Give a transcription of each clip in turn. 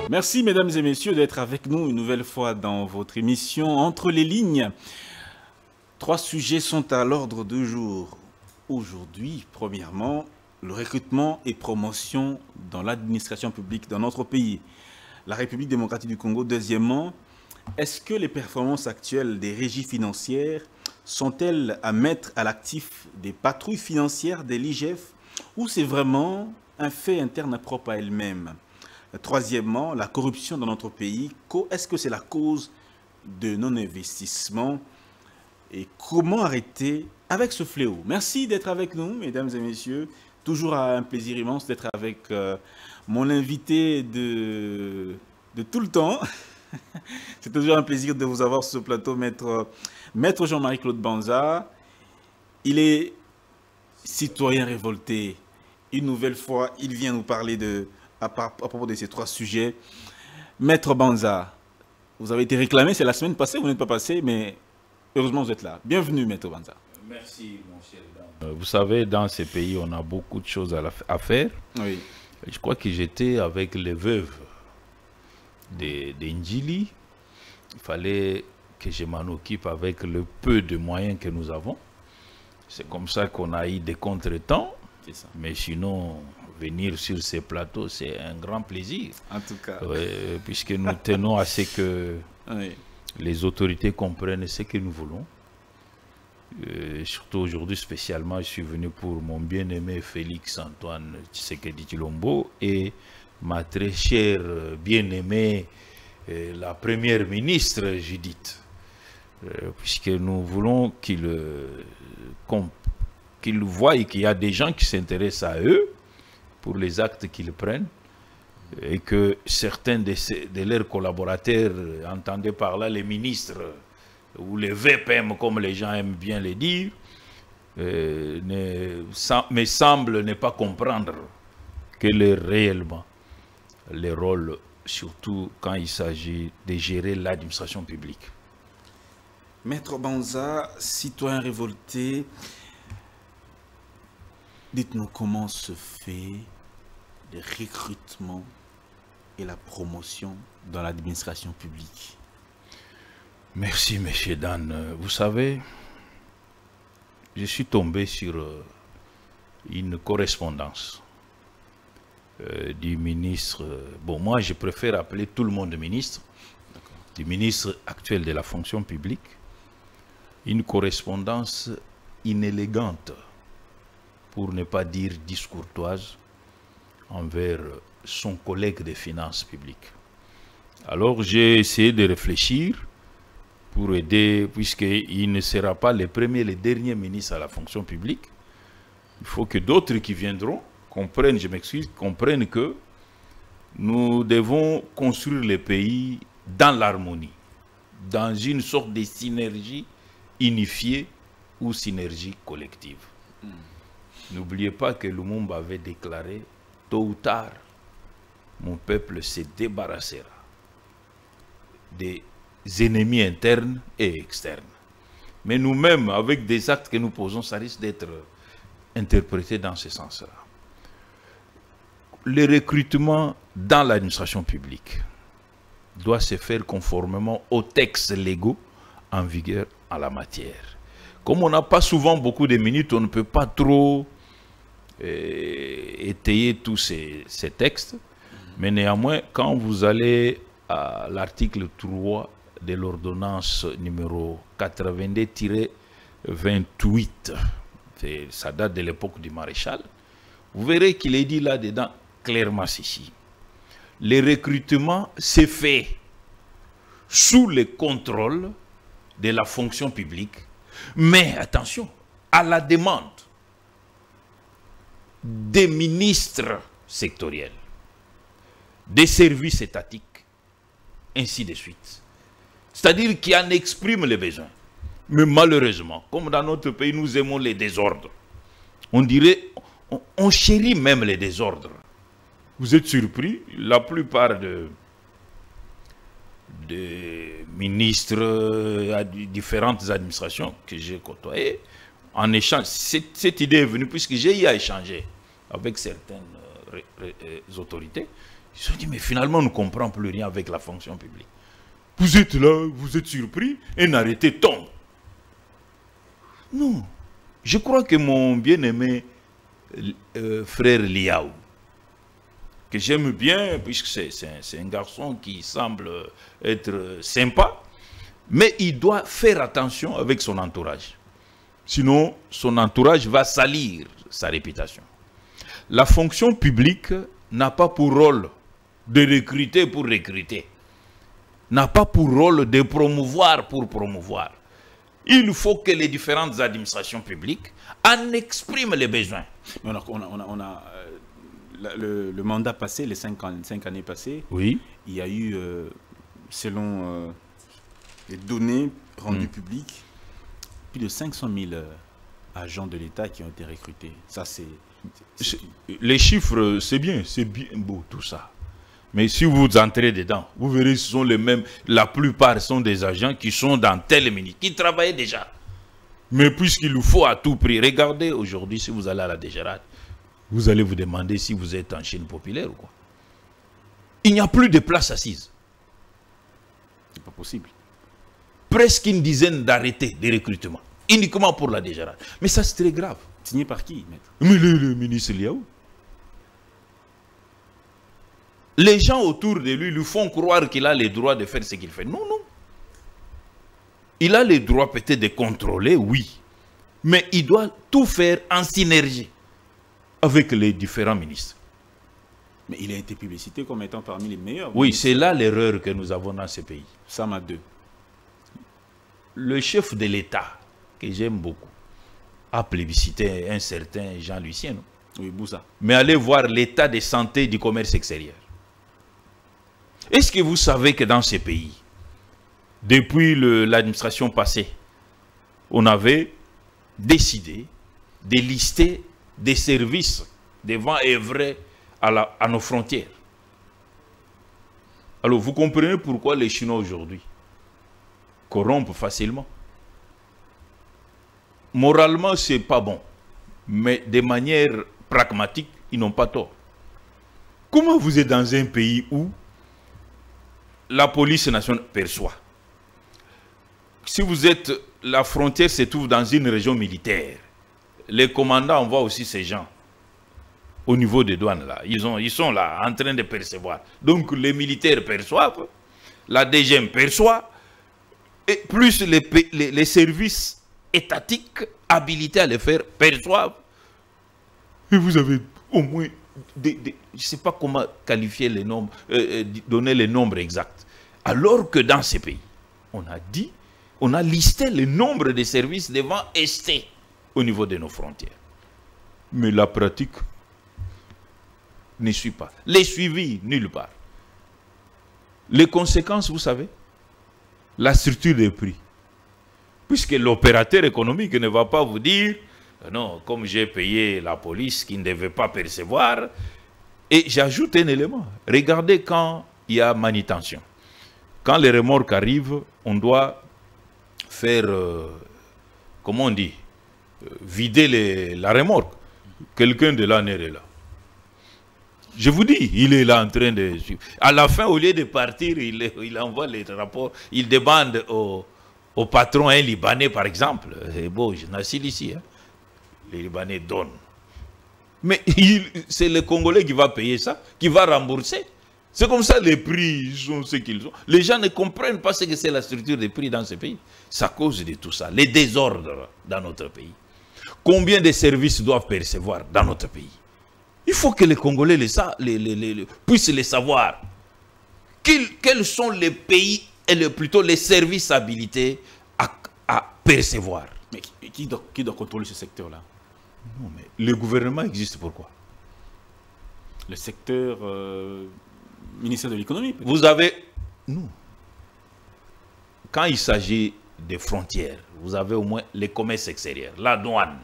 Merci mesdames et messieurs d'être avec nous une nouvelle fois dans votre émission Entre les lignes. 3 sujets sont à l'ordre du jour. Aujourd'hui, premièrement, le recrutement et promotion dans l'administration publique dans notre pays. La République démocratique du Congo. Deuxièmement, est-ce que les performances actuelles des régies financières sont-elles à mettre à l'actif des patrouilles financières de l'IGF ou c'est vraiment un fait interne propre à elles-mêmes? Troisièmement, la corruption dans notre pays, est-ce que c'est la cause de non-investissement? Et comment arrêter avec ce fléau? Merci d'être avec nous, mesdames et messieurs. Toujours un plaisir immense d'être avec mon invité de tout le temps. C'est toujours un plaisir de vous avoir sur ce plateau, Maître Jean-Marie Claude Banza. Il est citoyen révolté. Une nouvelle fois, il vient nous parler à propos de ces 3 sujets. Maître Banza, vous avez été réclamé, c'est la semaine passée, vous n'êtes pas passé, mais heureusement vous êtes là. Bienvenue, Maître Banza. Merci, mon cher Dan. Vous savez, dans ces pays, on a beaucoup de choses à faire. Oui. Je crois que j'étais avec les veuves de Ndjili. Il fallait que je m'en occupe avec le peu de moyens que nous avons. C'est comme ça qu'on a eu des contretemps. Mais sinon, venir sur ces plateaux, c'est un grand plaisir. En tout cas. Puisque nous tenons à ce que oui. les autorités comprennent ce que nous voulons. Surtout aujourd'hui, spécialement, je suis venu pour mon bien-aimé Félix Antoine Tshisekedi Tshilombo et ma très chère bien-aimée, la première ministre Judith. Puisque nous voulons qu'ils voient qu'il y a des gens qui s'intéressent à eux pour les actes qu'ils prennent et que certains de leurs collaborateurs, entendaient par là les ministres ou les VPM comme les gens aiment bien les dire, me semblent ne pas comprendre quel est réellement le rôle, surtout quand il s'agit de gérer l'administration publique. Maître Banza, citoyen révolté, dites-nous comment se fait le recrutement et la promotion dans l'administration publique. Merci, M. Dan. Vous savez, je suis tombé sur une correspondance du ministre. Bon, moi, je préfère appeler tout le monde ministre, du ministre actuel de la fonction publique. Une correspondance inélégante, pour ne pas dire discourtoise, envers son collègue des finances publiques. Alors j'ai essayé de réfléchir pour aider, puisqu'il ne sera pas le premier, le dernier ministre à la fonction publique. Il faut que d'autres qui viendront comprennent, je m'excuse, comprennent que nous devons construire le pays dans l'harmonie, dans une sorte de synergie unifiée ou synergie collective. N'oubliez pas que Lumumba avait déclaré, tôt ou tard, mon peuple se débarrassera des ennemis internes et externes. Mais nous-mêmes, avec des actes que nous posons, ça risque d'être interprété dans ce sens-là. Le recrutement dans l'administration publique doit se faire conformément aux textes légaux en vigueur en la matière. Comme on n'a pas souvent beaucoup de minutes, on ne peut pas trop étayer tous ces textes. Mais néanmoins, quand vous allez à l'article 3 de l'ordonnance numéro 82-28, ça date de l'époque du maréchal, vous verrez qu'il est dit là-dedans clairement ceci. Le recrutement s'est fait sous le contrôle de la fonction publique, mais attention, à la demande des ministres sectoriels, des services étatiques, ainsi de suite. C'est-à-dire qui en expriment les besoins. Mais malheureusement, comme dans notre pays, nous aimons les désordres. On dirait, on chérit même les désordres. Vous êtes surpris, la plupart des ministres à différentes administrations que j'ai côtoyées, en échange, cette idée est venue puisque j'ai eu à échanger avec certaines autorités. Ils ont dit, mais finalement, on ne comprend plus rien avec la fonction publique. Vous êtes là, vous êtes surpris, un arrêté tombe. Non. Je crois que mon bien-aimé frère Liaou, que j'aime bien, puisque c'est un garçon qui semble être sympa, mais il doit faire attention avec son entourage. Sinon, son entourage va salir sa réputation. La fonction publique n'a pas pour rôle de recruter pour recruter, n'a pas pour rôle de promouvoir pour promouvoir. Il faut que les différentes administrations publiques en expriment les besoins. Le mandat passé, les 5 années passées, oui. Il y a eu, selon les données rendues publiques, plus de 500 000 agents de l'État qui ont été recrutés. Ça, les chiffres, c'est bien beau tout ça. Mais si vous entrez dedans, vous verrez ce sont les mêmes. La plupart sont des agents qui sont dans tel ministère, qui travaillaient déjà. Mais puisqu'il nous faut à tout prix, regardez aujourd'hui si vous allez à la Dégérade, vous allez vous demander si vous êtes en Chine populaire ou quoi. Il n'y a plus de places assises. C'est pas possible. Presque une dizaine d'arrêtés de recrutement, uniquement pour la Dégérade. Mais ça, c'est très grave. Signé par qui, maître? Mais le ministre Liaou. Les gens autour de lui lui font croire qu'il a le droit de faire ce qu'il fait. Non, non. Il a le droit peut-être de contrôler, oui. Mais il doit tout faire en synergie avec les différents ministres. Mais il a été publicité comme étant parmi les meilleurs. Oui, c'est là l'erreur que nous avons dans ce pays. Sama 2. Le chef de l'État, que j'aime beaucoup, a plébiscité un certain Jean Lucien. Non? Oui, Boussa. Mais allez voir l'état de santé du commerce extérieur. Est-ce que vous savez que dans ces pays, depuis l'administration passée, on avait décidé de lister des services devant œuvrer à nos frontières. Alors vous comprenez pourquoi les Chinois aujourd'hui corrompent facilement. Moralement, c'est pas bon, mais de manière pragmatique, ils n'ont pas tort. Comment vous êtes dans un pays où la police nationale perçoit? Si vous êtes, la frontière se trouve dans une région militaire, les commandants envoient aussi ces gens au niveau des douanes là. Ils sont là en train de percevoir. Donc les militaires perçoivent, la DGM perçoit, et plus les services étatiques habilités à le faire perçoivent. Et vous avez au moins, je ne sais pas comment qualifier les nombres, donner les nombres exacts. Alors que dans ces pays, on a listé le nombre de services devantester au niveau de nos frontières. Mais la pratique ne suit pas. Les suivis, nulle part. Les conséquences, vous savez, la structure des prix. Puisque l'opérateur économique ne va pas vous dire, non, comme j'ai payé la police qui ne devait pas percevoir. Et j'ajoute un élément. Regardez quand il y a manutention. Quand les remorques arrivent, on doit faire, comment on dit, vider la remorque. Quelqu'un de l'ANR est là. Je vous dis, il est là en train de... À la fin, au lieu de partir, il envoie les rapports, il demande au patron, un Libanais par exemple. C'est beau, je n'assiste ici. Hein. Les Libanais donnent. Mais c'est le Congolais qui va payer ça, qui va rembourser. C'est comme ça, les prix sont ce qu'ils sont. Les gens ne comprennent pas ce que c'est la structure des prix dans ce pays. C'est à cause de tout ça, les désordres dans notre pays. Combien de services doivent percevoir dans notre pays? Il faut que les Congolais puissent les savoir. Quels sont les pays et plutôt les services habilités à percevoir? Mais qui doit contrôler ce secteur-là? Non, mais le gouvernement existe pourquoi? Le secteur ministère de l'économie. Vous avez... Non. Quand il s'agit des frontières, vous avez au moins les commerces extérieurs, la douane.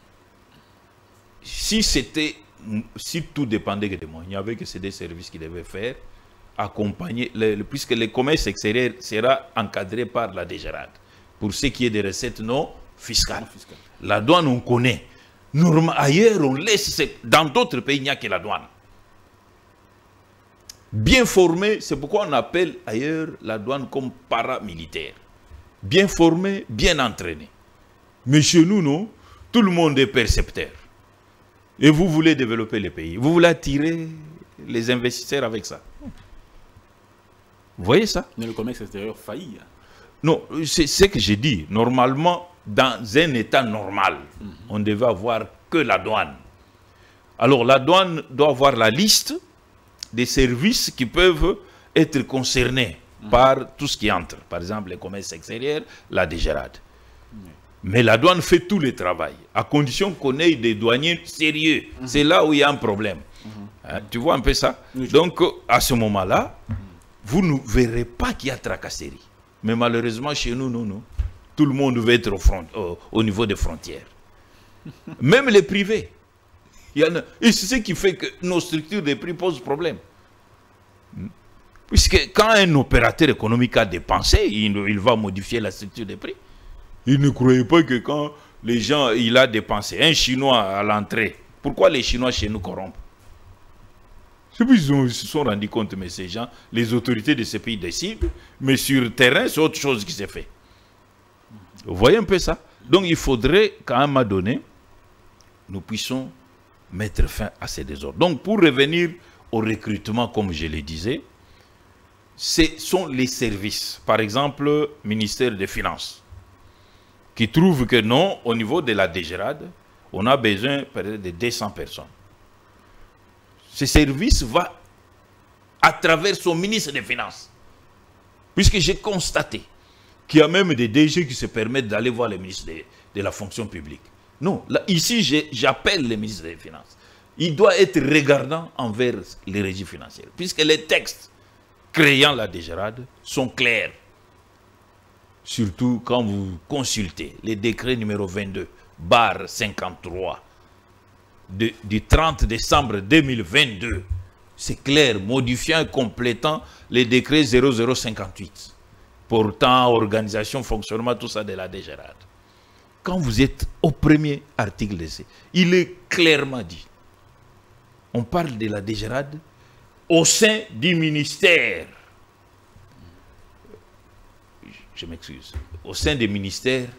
Si tout dépendait de moi, il n'y avait que ces deux services qui devaient faire, accompagner, puisque le commerce extérieur sera encadré par la Dégérade, pour ce qui est des recettes non fiscales. La douane, on connaît. Ailleurs, on laisse... Dans d'autres pays, il n'y a que la douane. Bien formés, c'est pourquoi on appelle ailleurs la douane comme paramilitaire. Bien formés, bien entraînés. Mais chez nous, non, tout le monde est percepteur. Et vous voulez développer le pays. Vous voulez attirer les investisseurs avec ça. Vous voyez ça? Mais le commerce extérieur faillit. Non, c'est ce que j'ai dit. Normalement, dans un état normal, on devait avoir que la douane. Alors la douane doit avoir la liste des services qui peuvent être concernés par tout ce qui entre. Par exemple, les commerces extérieurs, la DGRAD. Mais la douane fait tout le travail, à condition qu'on ait des douaniers sérieux. C'est là où il y a un problème. Hein, tu vois un peu ça? Donc, à ce moment-là, vous ne verrez pas qu'il y a tracasserie. Mais malheureusement, chez nous, non. Tout le monde veut être au niveau des frontières. Même les privés. Et c'est ce qui fait que nos structures de prix posent problème. Puisque quand un opérateur économique a dépensé, il va modifier la structure des prix. Il ne croyait pas que quand les gens, il a dépensé, un Chinois à l'entrée, pourquoi les Chinois chez nous corrompent? C'est puis ils se sont rendus compte, mais ces gens, les autorités de ces pays décident, mais sur le terrain, c'est autre chose qui s'est fait. Vous voyez un peu ça? Donc il faudrait qu'à un moment donné, nous puissions mettre fin à ces désordres. Donc pour revenir au recrutement, comme je le disais, ce sont les services. Par exemple, ministère des Finances, qui trouve que non, au niveau de la DGRAD, on a besoin peut-être de 200 personnes. Ce service va à travers son ministre des Finances. Puisque j'ai constaté qu'il y a même des DG qui se permettent d'aller voir le ministre de la fonction publique. Non, là, ici j'appelle le ministre des Finances. Il doit être regardant envers les régies financières. Puisque les textes créant la DGRAD sont clairs. Surtout quand vous consultez les décrets numéro 22/53 du 30 décembre 2022. C'est clair, modifiant et complétant les décrets 0058. Portant organisation, fonctionnement, tout ça de la DGRAD. Quand vous êtes au premier article de ce, il est clairement dit. On parle de la DGRAD au sein du ministère. Je m'excuse. Au sein des ministères,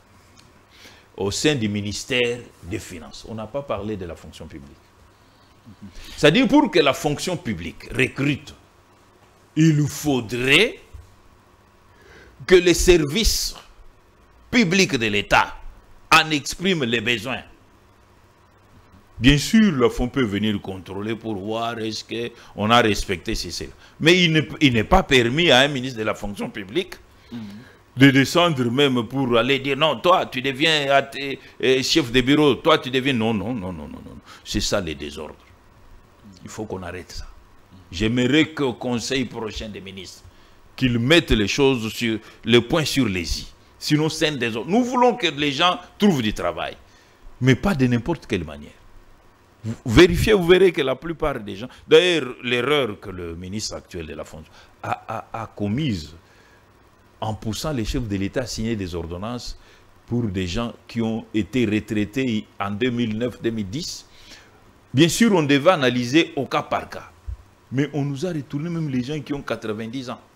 des Finances. On n'a pas parlé de la fonction publique. C'est-à-dire pour que la fonction publique recrute, il faudrait que les services publics de l'État en expriment les besoins. Bien sûr, la FON peut venir contrôler pour voir est-ce qu'on a respecté ceci. Mais il n'est pas permis à un ministre de la fonction publique de descendre même pour aller dire non, toi tu deviens chef de bureau, toi tu deviens... Non. C'est ça les désordres. Il faut qu'on arrête ça. J'aimerais qu'au conseil prochain des ministres, qu'ils mettent les choses sur le point sur les i. Sinon c'est un désordre. Nous voulons que les gens trouvent du travail, mais pas de n'importe quelle manière. Vous vérifiez, vous verrez que la plupart des gens... D'ailleurs, l'erreur que le ministre actuel de la fonction a commise en poussant les chefs de l'État à signer des ordonnances pour des gens qui ont été retraités en 2009-2010. Bien sûr, on devait analyser au cas par cas. Mais on nous a retourné même les gens qui ont 90 ans.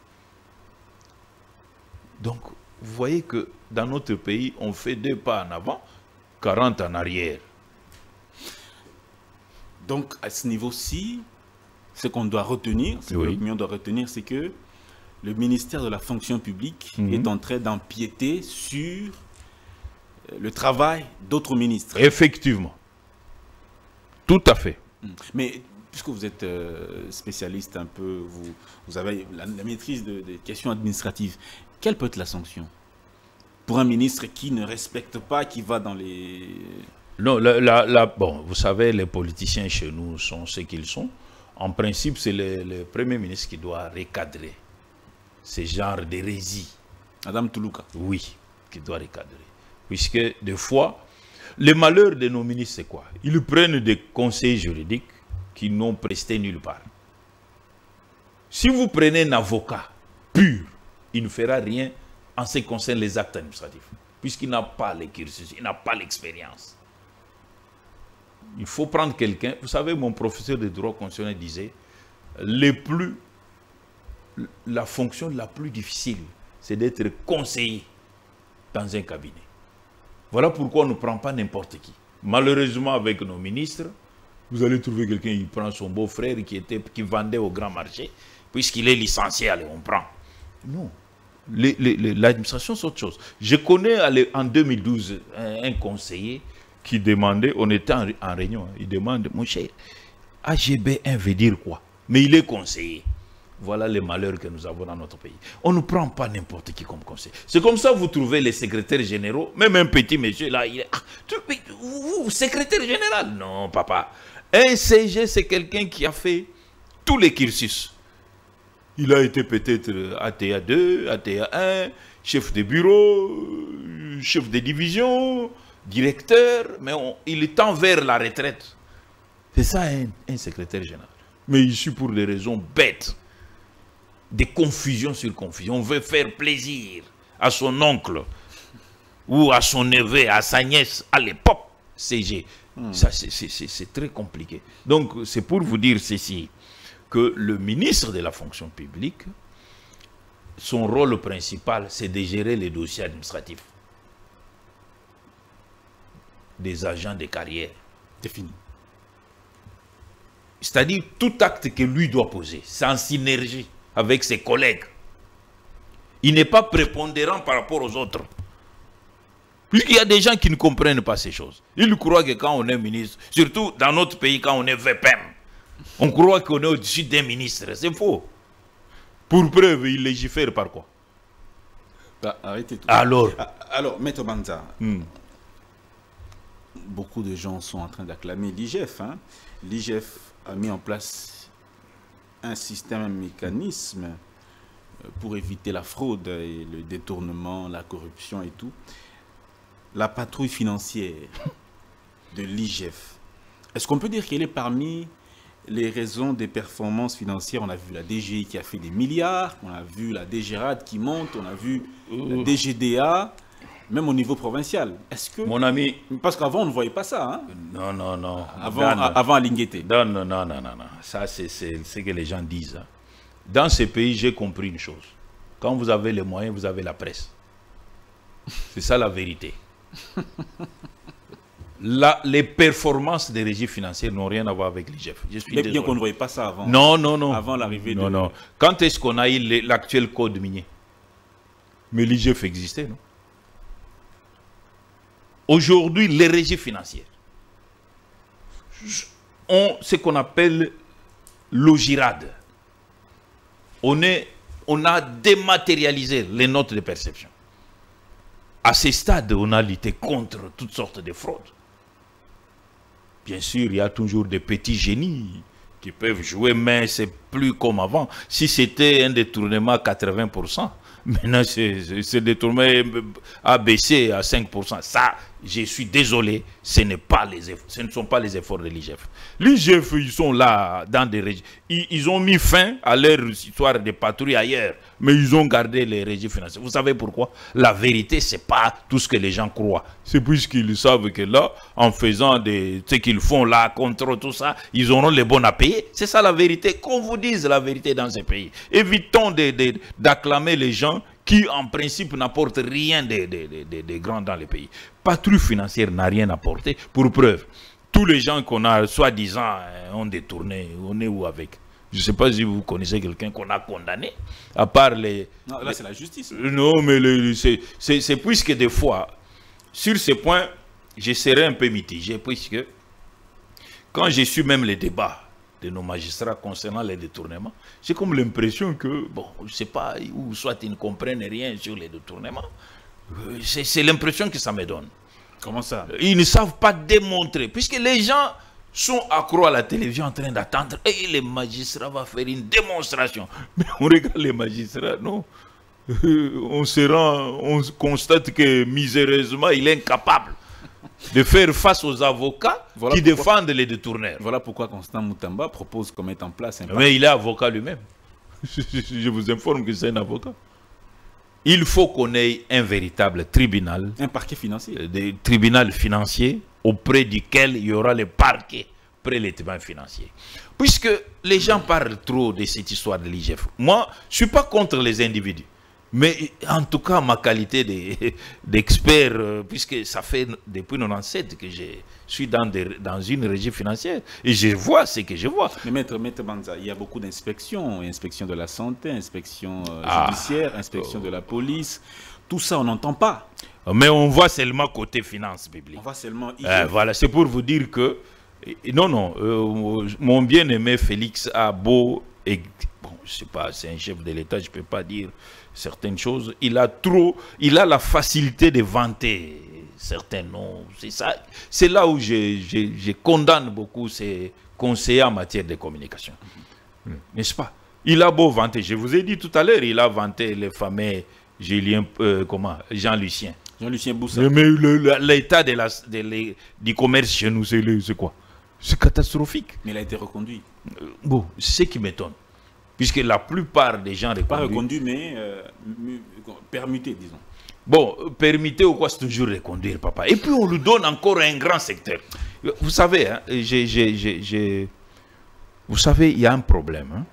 Donc, vous voyez que dans notre pays, on fait 2 pas en avant, 40 en arrière. Donc, à ce niveau-ci, ce qu'on doit retenir, ce que l'opinion doit retenir, c'est que le ministère de la fonction publique est en train d'empiéter sur le travail d'autres ministres. Effectivement. Tout à fait. Mais puisque vous êtes spécialiste un peu, vous avez la maîtrise des questions administratives, quelle peut être la sanction pour un ministre qui ne respecte pas, qui va dans les... Non, bon, vous savez, les politiciens chez nous sont ce qu'ils sont. En principe, c'est le Premier ministre qui doit recadrer ce genre d'hérésie. Madame Toulouka. Oui, qui doit recadrer. Puisque des fois, le malheur de nos ministres, c'est quoi? Ils prennent des conseils juridiques qui n'ont presté nulle part. Si vous prenez un avocat pur, il ne fera rien en ce qui concerne les actes administratifs. Puisqu'il n'a pas le cursus, il n'a pas l'expérience. Il faut prendre quelqu'un. Vous savez, mon professeur de droit constitutionnel disait, la fonction la plus difficile, c'est d'être conseiller dans un cabinet. Voilà pourquoi on ne prend pas n'importe qui. Malheureusement, avec nos ministres, vous allez trouver quelqu'un qui prend son beau-frère qui vendait au grand marché, puisqu'il est licencié, allez, on prend. Non. L'administration, c'est autre chose. Je connais en 2012 un conseiller qui demandait, on était en réunion, il demande, mon cher, AGB1 veut dire quoi? Mais il est conseiller. Voilà les malheurs que nous avons dans notre pays. On ne prend pas n'importe qui comme conseiller. C'est comme ça que vous trouvez les secrétaires généraux, même un petit monsieur là, il est... vous, secrétaire général? Non, papa. Un CG, c'est quelqu'un qui a fait tous les cursus. Il a été peut-être ATA2, ATA1, chef de bureau, chef de division, directeur, mais il tend vers la retraite. C'est ça un secrétaire général. Mais ici, pour des raisons bêtes, des confusions sur confusion, on veut faire plaisir à son oncle ou à son neveu, à sa nièce, à l'époque CG. Ça, c'est très compliqué. Donc, c'est pour vous dire ceci, que le ministre de la fonction publique, son rôle principal, c'est de gérer les dossiers administratifs des agents de carrière. Défini. C'est-à-dire tout acte que lui doit poser, c'est en synergie avec ses collègues. Il n'est pas prépondérant par rapport aux autres. Puisqu'il y a des gens qui ne comprennent pas ces choses. Ils croient que quand on est ministre, surtout dans notre pays, quand on est VPM, on croit qu'on est au-dessus d'un ministre. C'est faux. Pour preuve, il légifère par quoi? Bah, arrêtez tout. Alors, Maître Banza, beaucoup de gens sont en train d'acclamer l'IGF. Hein. L'IGF a mis en place un système, un mécanisme pour éviter la fraude et le détournement, la corruption et tout. La patrouille financière de l'IGF, est-ce qu'on peut dire qu'elle est parmi les raisons des performances financières? On a vu la DGI qui a fait des milliards, on a vu la DGRAD qui monte, on a vu la DGDA, même au niveau provincial. Est-ce que... Mon ami... Parce qu'avant, on ne voyait pas ça. Hein? Non. Avant Alinguete. Non. Ça, c'est ce que les gens disent. Hein. Dans ces pays, j'ai compris une chose. Quand vous avez les moyens, vous avez la presse. C'est ça la vérité. Les performances des régies financières n'ont rien à voir avec l'IGF. Mais bien qu'on ne voyait pas ça avant. Non. Avant l'arrivée de... Non. Quand est-ce qu'on a eu l'actuel code minier? Mais l'IGF existait, non? Aujourd'hui, les régies financières ont ce qu'on appelle l'OGIRAD. On a dématérialisé les notes de perception. À ce stade, on a lutté contre toutes sortes de fraudes. Bien sûr, il y a toujours des petits génies qui peuvent jouer, mais c'est plus comme avant. Si c'était un détournement à 80%, maintenant c'est détourné à baisser à 5%. Ça, je suis désolé, ce ne sont pas les efforts de l'IGF. L'IGF, ils sont là dans des régies. Ils ont mis fin à leur histoire de patrouille ailleurs, mais ils ont gardé les régies financières. Vous savez pourquoi? La vérité, ce n'est pas tout ce que les gens croient. C'est puisqu'ils savent que là, en faisant ce qu'ils font là, contre tout ça, ils auront les bons à payer. C'est ça la vérité. Qu'on vous dise la vérité dans ces pays. Évitons d'acclamer les gens qui, en principe, n'apportent rien de grand dans les pays. Patrouille financière n'a rien apporté. Pour preuve, tous les gens qu'on a, soi-disant, ont détourné, on est où avec? Je ne sais pas si vous connaissez quelqu'un qu'on a condamné, à part les... Non, là, c'est la justice. Non, mais c'est puisque des fois, sur ce point, je serai un peu mitigé, puisque quand j'ai su même les débats de nos magistrats concernant les détournements, j'ai comme l'impression que, bon, je ne sais pas, ou soit ils ne comprennent rien sur les détournements. C'est l'impression que ça me donne. Comment ça? Ils ne savent pas démontrer, puisque les gens sont accros à la télévision en train d'attendre, et les magistrats vont faire une démonstration. Mais on regarde les magistrats, non. On constate que, miséreusement, il est incapable de faire face aux avocats qui défendent les détourneurs. Voilà pourquoi Constant Moutamba propose qu'on mette en place un parquet. Mais il est avocat lui-même. Je vous informe que c'est un avocat. Il faut qu'on ait un véritable tribunal. Un parquet financier. Des tribunaux financiers auprès duquel il y aura les parquets prélèvement financier. Puisque les gens parlent trop de cette histoire de l'IGF. Moi, je ne suis pas contre les individus. Mais en tout cas, ma qualité d'expert, puisque ça fait depuis 1997 que je suis dans une régie financière, et je vois ce que je vois. Mais Maître Banza, il y a beaucoup d'inspections, inspection de la santé, inspection judiciaire, inspection de la police. Tout ça, on n'entend pas. Mais on voit seulement côté finances publiques. On voit seulement... voilà, c'est pour vous dire que... mon bien-aimé Félix a beau... Bon, je sais pas, c'est un chef de l'État, je ne peux pas dire certaines choses. Il a la facilité de vanter certains noms. C'est ça. C'est là où je condamne beaucoup ces conseillers en matière de communication. N'est-ce pas? Il a beau vanter, je vous ai dit tout à l'heure, il a vanté le fameux Jean-Lucien. Jean-Lucien Boussa. Mais l'état du commerce chez nous, c'est quoi? C'est catastrophique. Mais il a été reconduit. Bon, c'est ce qui m'étonne. Puisque la plupart des gens reconduits... Pas reconduit, mais permuté, disons. Bon, permuté ou quoi, c'est toujours reconduire, papa. Et puis on lui donne encore un grand secteur. Vous savez, hein, vous savez, il y a un problème. Hein.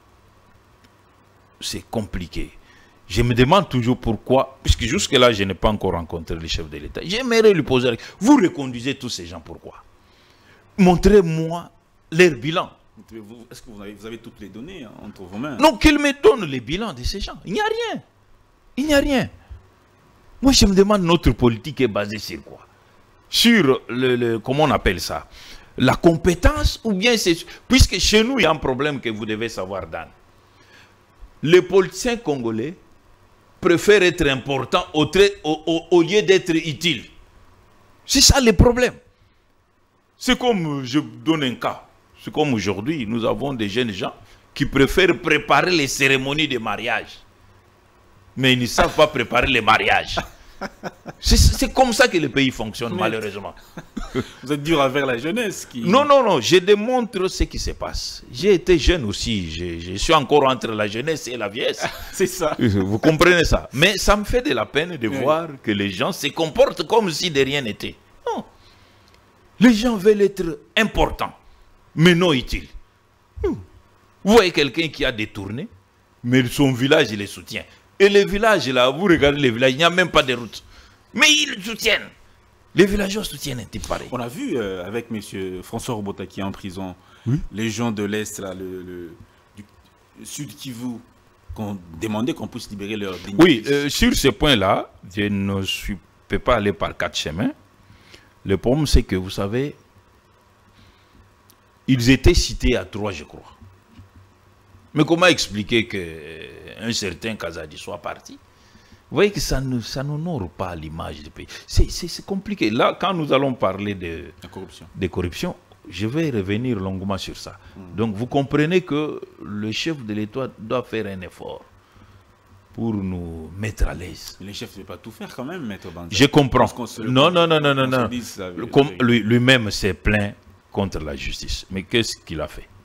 C'est compliqué. Je me demande toujours pourquoi, puisque jusque-là, je n'ai pas encore rencontré le chef de l'État. J'aimerais lui poser... Vous reconduisez tous ces gens, pourquoi? Montrez-moi leur bilan. Est-ce que vous avez toutes les données entre vos mains? Non, qu'il me donne les bilans de ces gens. Il n'y a rien. Il n'y a rien. Moi, je me demande, notre politique est basée sur quoi? Sur comment on appelle ça? La compétence ou bien c'est... Puisque chez nous, il y a un problème que vous devez savoir, Dan. Les politiciens congolais préfèrent être importants au lieu d'être utiles. C'est ça le problème. C'est comme, je donne un cas. C'est comme aujourd'hui, nous avons des jeunes gens qui préfèrent préparer les cérémonies de mariage. Mais ils ne savent pas préparer les mariages. C'est comme ça que le pays fonctionne, malheureusement. Vous êtes dur envers la jeunesse qui... Non, je démontre ce qui se passe. J'ai été jeune aussi, je suis encore entre la jeunesse et la vieillesse. C'est ça. Vous comprenez ça? Mais ça me fait de la peine de voir que les gens se comportent comme si de rien n'était. Non. Les gens veulent être importants, mais non utiles. Vous voyez quelqu'un qui a détourné, mais son village, il les soutient. Et les villages, là, vous regardez les villages, il n'y a même pas de route. Mais ils soutiennent. Les villageois soutiennent un type pareil. On a vu avec M. François Robota qui est en prison, les gens de l'Est, du Sud Kivu, qu'on demandait qu'on puisse libérer leur dignité. Oui, sur ce point-là, je ne peux pas aller par quatre chemins. Le problème, c'est que, vous savez, ils étaient cités à 3, je crois. Mais comment expliquer qu'un certain Kazadi soit parti? Vous voyez que ça n'honore pas l'image du pays. C'est compliqué. Là, quand nous allons parler de corruption, je vais revenir longuement sur ça. Donc, vous comprenez que le chef de l'État doit faire un effort pour nous mettre à l'aise. Mais le chef ne veut pas tout faire quand même, Maître Banza. Je comprends. Non. Lui-même s'est plaint contre la justice. Mais qu'est-ce qu'il a fait?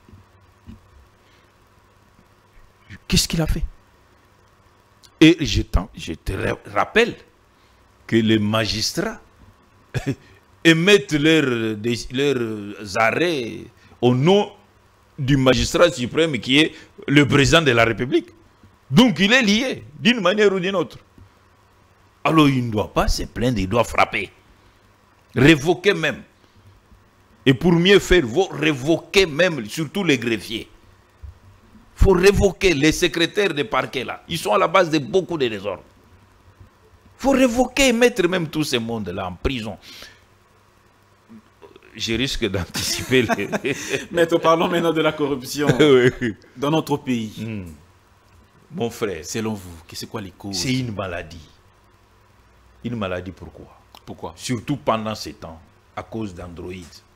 Qu'est-ce qu'il a fait? Et je te rappelle que les magistrats émettent leurs arrêts au nom du magistrat suprême qui est le président de la République. Donc il est lié d'une manière ou d'une autre. Alors il ne doit pas se plaindre, il doit frapper. Révoquer même. Et pour mieux faire, il faut révoquer même, surtout les greffiers. Il faut révoquer les secrétaires de parquet là. Ils sont à la base de beaucoup de désordres. Il faut révoquer et mettre même tout ce monde-là en prison. Je risque d'anticiper les... Maître, parlons maintenant de la corruption dans notre pays. Mon frère. Selon vous, c'est quoi les causes? C'est une maladie. Une maladie pourquoi? Pourquoi? Surtout pendant ces temps, à cause d'Android.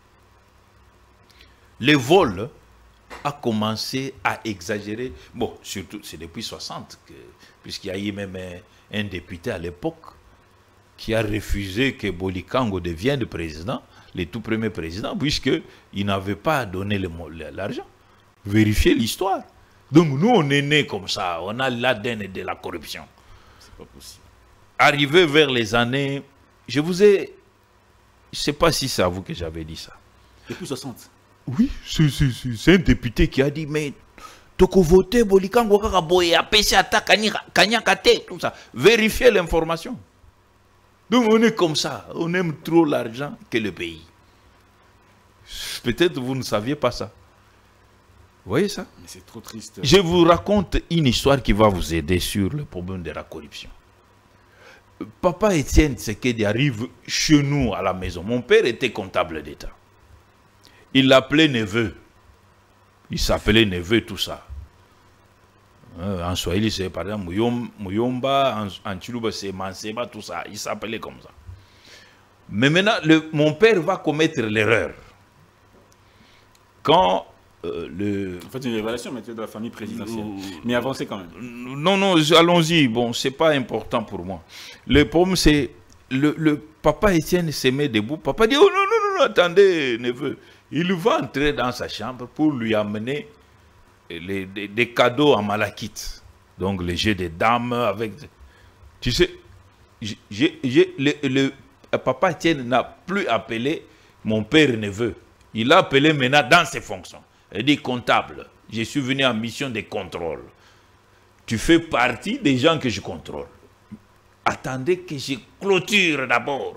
Les vols a commencé à exagérer. Bon, surtout, c'est depuis 60, puisqu'il y a eu même un député à l'époque qui a refusé que Bolikango devienne président, le tout premier président, puisqu'il n'avait pas donné l'argent. Vérifiez l'histoire. Donc nous, on est nés comme ça, on a l'ADN de la corruption. C'est pas possible. Arrivé vers les années, je ne sais pas si c'est à vous que j'avais dit ça. Depuis 60. Oui, c'est un député qui a dit, mais toko voter bolikango kaka boye apesi ata kanyakate, tout ça. Vérifiez l'information. Donc on est comme ça, on aime trop l'argent que le pays. Peut-être vous ne saviez pas ça. Vous voyez ça? Mais c'est trop triste. Je vous raconte une histoire qui va vous aider sur le problème de la corruption. Papa Étienne Tshisekedi arrive chez nous à la maison. Mon père était comptable d'État. Il l'appelait neveu. Il s'appelait neveu, tout ça. En Swahili, c'est par exemple Muyomba, en Chiluba, c'est Manseba, tout ça. Il s'appelait comme ça. Mais maintenant, mon père va commettre l'erreur. Quand En fait, une révélation de la famille présidentielle. Mais avancez quand même. Non, allons-y. Bon, c'est pas important pour moi. Le problème, c'est le papa Étienne se met debout. Papa dit, oh non, attendez, neveu. Il va entrer dans sa chambre pour lui amener des cadeaux en malachite. Donc, les jeux des dames avec... Tu sais, le papa Étienne n'a plus appelé mon père neveu. Il l'a appelé maintenant dans ses fonctions. Il dit comptable, je suis venu en mission de contrôle. Tu fais partie des gens que je contrôle. Attendez que je clôture d'abord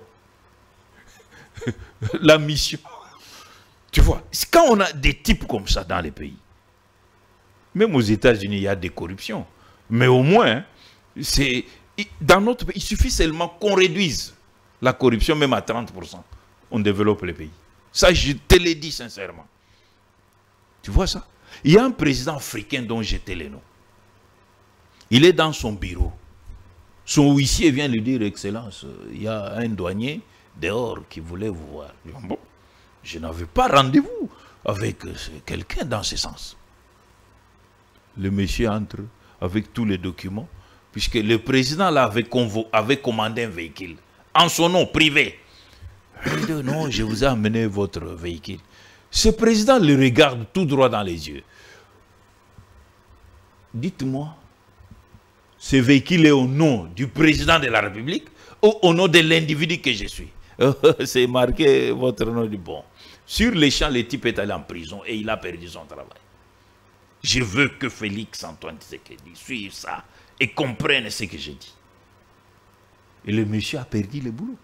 la mission. Tu vois, quand on a des types comme ça dans les pays, même aux États-Unis, il y a des corruptions. Mais au moins, dans notre pays, il suffit seulement qu'on réduise la corruption même à 30%. On développe les pays. Ça, je te l'ai dit sincèrement. Tu vois ça? Il y a un président africain dont j'étais le nom. Il est dans son bureau. Son huissier vient lui dire, Excellence, il y a un douanier dehors qui voulait vous voir. Bon, je n'avais pas rendez-vous avec quelqu'un dans ce sens. Le monsieur entre avec tous les documents, puisque le président là avait commandé un véhicule, en son nom privé. Il dit, non, je vous ai amené votre véhicule. Ce président le regarde tout droit dans les yeux. Dites-moi, ce véhicule est au nom du président de la République ou au nom de l'individu que je suis? C'est marqué votre nom du bon. Sur les champs, le type est allé en prison et il a perdu son travail. Je veux que Félix Antoine Tshisekedi suive ça et comprenne ce que j'ai dit. Et le monsieur a perdu le boulot.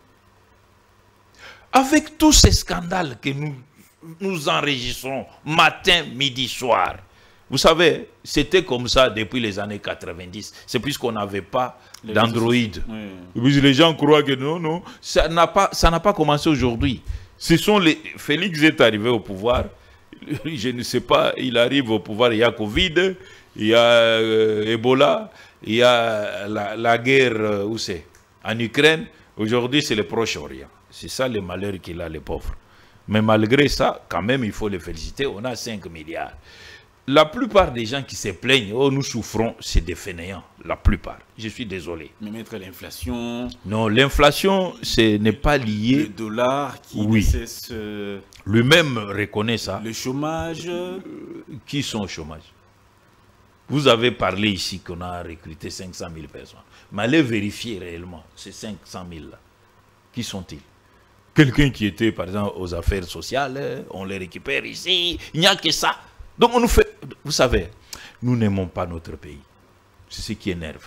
Avec tous ces scandales que nous enregistrons matin, midi, soir. Vous savez, c'était comme ça depuis les années 90. C'est puisqu'on n'avait pas d'Android. Oui. Les gens croient que non, ça n'a pas commencé aujourd'hui. Félix est arrivé au pouvoir. Je ne sais pas, il arrive au pouvoir, il y a Covid, il y a Ebola, il y a la guerre, où c'est? En Ukraine. Aujourd'hui, c'est le Proche-Orient. C'est ça le malheur qu'il a, les pauvres. Mais malgré ça, quand même, il faut les féliciter, on a 5 milliards. La plupart des gens qui se plaignent, oh, nous souffrons, c'est des fainéants. La plupart. Je suis désolé. Mais mettre l'inflation... Non, l'inflation, ce n'est pas lié... Le dollar qui oui. cesse... Lui-même reconnaît ça. Le chômage... Qui sont au chômage? Vous avez parlé ici qu'on a recruté 500 000 personnes. Mais allez vérifier réellement ces 500 000 là. Qui sont-ils? Quelqu'un qui était, par exemple, aux affaires sociales, on les récupère ici, il n'y a que ça. Donc on nous fait... Vous savez, nous n'aimons pas notre pays. C'est ce qui énerve.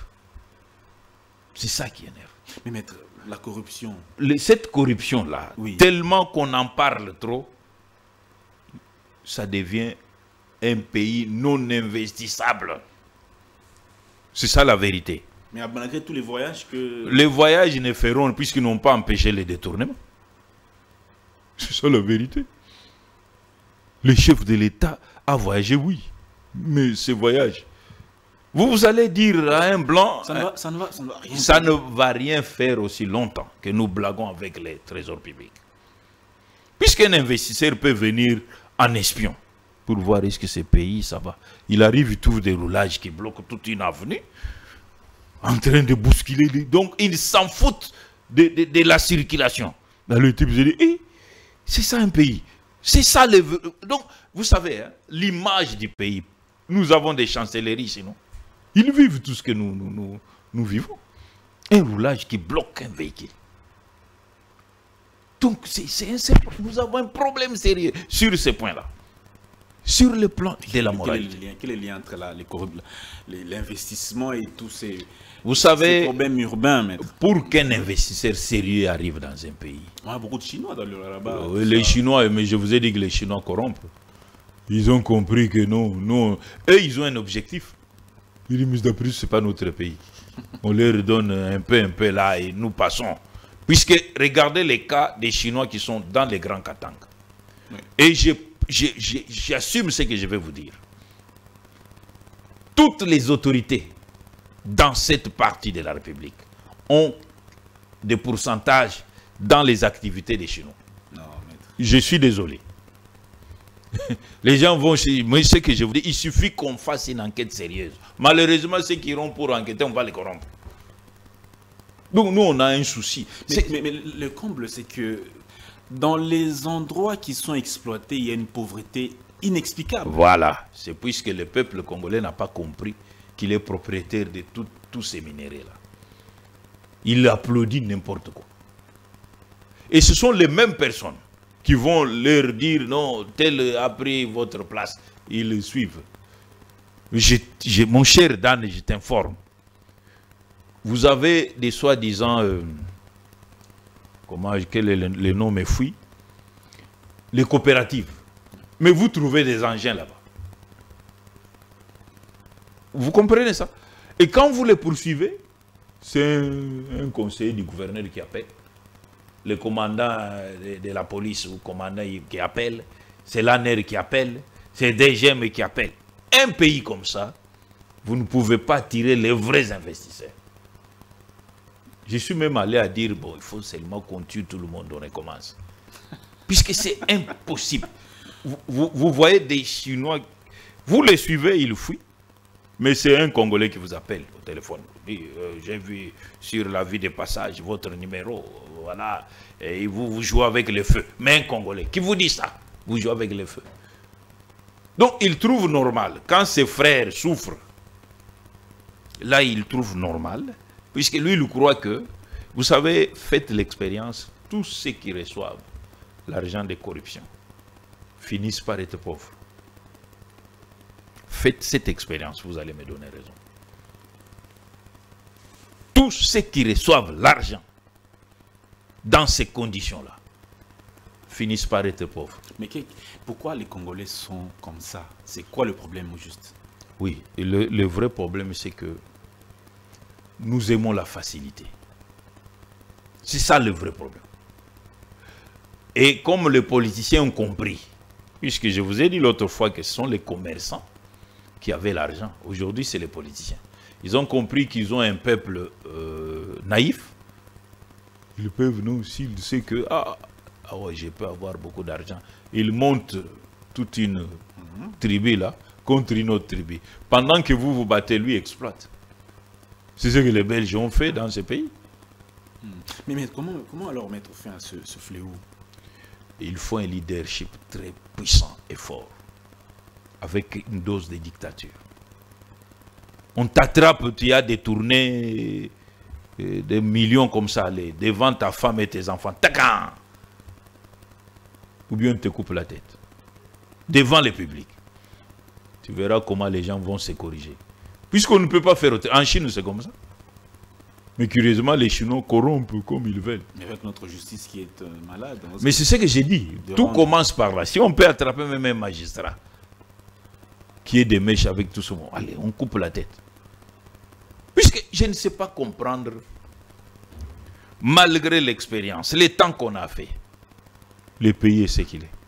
C'est ça qui énerve. Mais maître, la corruption... Cette corruption-là, oui. Tellement qu'on en parle trop, ça devient un pays non investissable. C'est ça la vérité. Mais malgré tous les voyages que... Les voyages ne feront puisqu'ils n'ont pas empêché les détournements. C'est ça la vérité. Le chef de l'État a voyagé, oui. Mais ces voyages... Vous allez dire à un blanc... Ça ne va rien faire aussi longtemps que nous blaguons avec les trésors publics. Puisqu'un investisseur peut venir en espion pour voir est-ce que ce pays, ça va. Il arrive, il trouve des roulages qui bloquent toute une avenue, en train de bousculer. Donc, ils s'en foutent de la circulation. Là, le type se dit, eh, c'est ça un pays. C'est ça le... Donc, vous savez, hein, l'image du pays. Nous avons des chancelleries chez nous. Ils vivent tout ce que nous vivons. Un roulage qui bloque un véhicule. Donc, nous avons un problème sérieux sur ce point-là. sur le plan de la moralité. Quel est le lien entre l'investissement et tous ces, Vous savez, ces problèmes urbains, maître? Pour qu'un investisseur sérieux arrive dans un pays, on a beaucoup de Chinois là-bas. Les Chinois, mais je vous ai dit que les Chinois corrompent. Ils ont compris que non, eux, ils ont un objectif. Ils disent, mais d'après, ce n'est pas notre pays. On leur donne un peu là et nous passons. Puisque, regardez les cas des Chinois qui sont dans les grands Katang. Oui. Et j'assume ce que je vais vous dire. Toutes les autorités dans cette partie de la République ont des pourcentages dans les activités des Chinois. Non, je suis désolé. Les gens vont chez moi, ce que je vous dis, il suffit qu'on fasse une enquête sérieuse. Malheureusement, ceux qui iront pour enquêter, on va les corrompre. Donc nous, on a un souci. Mais le comble, c'est que dans les endroits qui sont exploités, il y a une pauvreté inexplicable. Voilà. C'est puisque le peuple congolais n'a pas compris qu'il est propriétaire de tous ces minéraux-là. Il applaudit n'importe quoi. Et ce sont les mêmes personnes qui vont leur dire non, tel a pris votre place. Ils le suivent. Mon cher Dan, je t'informe. Vous avez des soi-disant, quel est le nom me fuit, les coopératives. Mais vous trouvez des engins là-bas. Vous comprenez ça? Et quand vous les poursuivez, c'est un conseiller du gouverneur qui appelle. Le commandant de la police ou commandant qui appelle. C'est l'ANER qui appelle. C'est DGM qui appelle. Un pays comme ça, vous ne pouvez pas tirer les vrais investisseurs. Je suis même allé à dire, bon, il faut seulement qu'on tue tout le monde, on recommence. Puisque c'est impossible. Vous voyez des Chinois, vous les suivez, ils fuient. Mais c'est un Congolais qui vous appelle au téléphone. J'ai vu sur la vie de passage votre numéro, voilà, et vous jouez avec le feu. Mais un Congolais qui vous dit ça, vous jouez avec le feu. Donc il trouve normal, quand ses frères souffrent, là il trouve normal, puisque lui il croit que, vous savez, faites l'expérience, tous ceux qui reçoivent l'argent de corruption finissent par être pauvres. Faites cette expérience, vous allez me donner raison. Tous ceux qui reçoivent l'argent dans ces conditions-là finissent par être pauvres. Mais pourquoi les Congolais sont comme ça? C'est quoi le problème au juste? Oui, et le vrai problème, c'est que nous aimons la facilité. C'est ça le vrai problème. Et comme les politiciens ont compris, puisque je vous ai dit l'autre fois que ce sont les commerçants qui avaient l'argent. Aujourd'hui, c'est les politiciens. Ils ont compris qu'ils ont un peuple naïf. Le peuple, nous, s'il sait que ouais, je peux avoir beaucoup d'argent, ils montent toute une tribu là contre une autre tribu. Pendant que vous vous battez, lui exploite. C'est ce que les Belges ont fait dans ce pays. Mais comment alors mettre fin à ce fléau? Il faut un leadership très puissant et fort, avec une dose de dictature. On t'attrape, tu as détourné des millions comme ça, devant ta femme et tes enfants. Tacan! Ou bien on te coupe la tête. Devant le public. Tu verras comment les gens vont se corriger. Puisqu'on ne peut pas faire autre. En Chine, c'est comme ça. Mais curieusement, les Chinois corrompent comme ils veulent. Mais avec notre justice qui est malade. Mais c'est ce que j'ai dit. Tout commence par là. Si on peut attraper même un magistrat qui est des mèches avec tout ce monde, allez, on coupe la tête. Puisque je ne sais pas comprendre, malgré l'expérience, les temps qu'on a fait, le pays est ce qu'il est.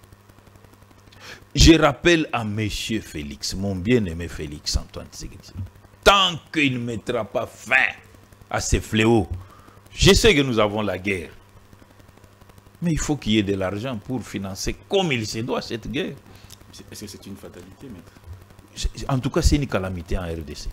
Je rappelle à M. Félix, mon bien-aimé Félix Antoine Tshisekedi, tant qu'il ne mettra pas fin à ces fléaux, je sais que nous avons la guerre, mais il faut qu'il y ait de l'argent pour financer comme il se doit cette guerre. Est-ce que c'est une fatalité, maître? En tout cas, c'est une calamité en RDC.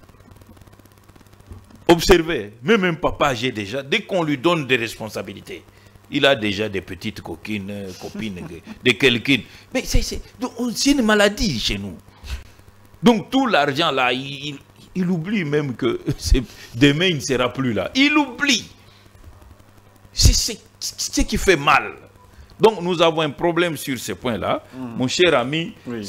Observez, même un papa âgé déjà, dès qu'on lui donne des responsabilités, il a déjà des petites copines de quelqu'un. Mais c'est une maladie chez nous. Donc tout l'argent là, il oublie même que demain il ne sera plus là. Il oublie. C'est ce qui fait mal. Donc nous avons un problème sur ce point-là. Mon cher ami, Oui.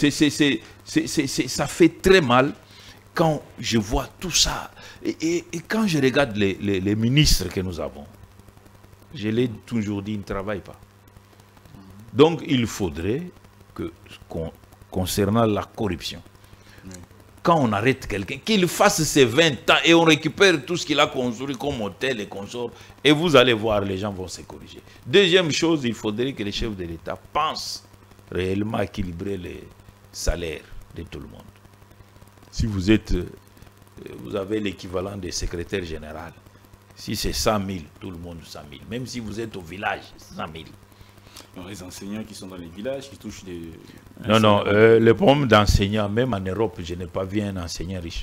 ça fait très mal quand je vois tout ça. Et quand je regarde les ministres que nous avons, je l'ai toujours dit, ils ne travaillent pas. Donc il faudrait que, concernant la corruption, quand on arrête quelqu'un, qu'il fasse ses 20 ans et on récupère tout ce qu'il a construit comme hôtel et consorts, et vous allez voir, les gens vont se corriger. Deuxième chose, il faudrait que les chefs de l'État pensent réellement à équilibrer les salaires de tout le monde. Si vous avez l'équivalent des secrétaires généraux, si c'est 100 000, tout le monde 100 000. Même si vous êtes au village, 100 000. Donc, les enseignants qui sont dans les villages, qui touchent des... Non, le problème d'enseignants, même en Europe, je n'ai pas vu un enseignant riche.